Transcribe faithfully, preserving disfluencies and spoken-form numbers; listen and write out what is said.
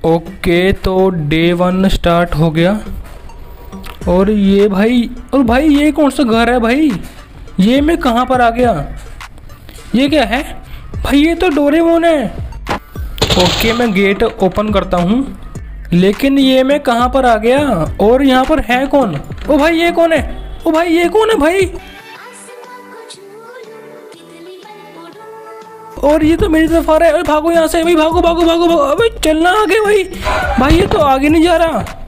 Okay, तो day one start हो गया। और ये भाई, और भाई ये कौन सा घर है भाई? ये मैं कहाँ पर आ गया? ये क्या है भाई? ये तो डोरेमोन है। ओके, मैं गेट ओपन करता हूँ, लेकिन ये मैं कहाँ पर आ गया? और यहाँ पर है कौन? ओ भाई ये कौन है? ओ भाई ये कौन है भाई? और ये तो मेरी तरफ आ रहा है। भागो यहाँ से भाई, भागो भागो भागो भागो। अबे चलना आगे भाई। भाई ये तो आगे नहीं जा रहा।